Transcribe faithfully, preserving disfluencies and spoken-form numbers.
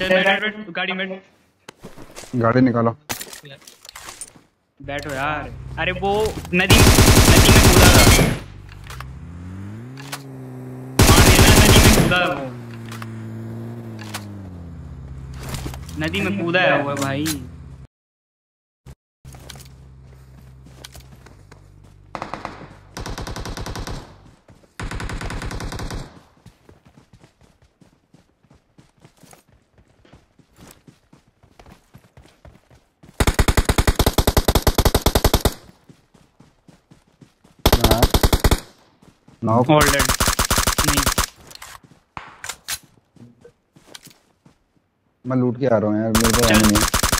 चल बैठ बैठ बैठ गाड़ी में गाड़ी निकालो। बैठो यार। अरे वो नदी नदी में कूदा था, मार देना। नदी में कूदा था वो, नदी में कूदा है वो भाई। नॉक ऑलरेडी नहीं, मैं लूट के आ रहा हूँ यार, मेरे को चल। नहीं है।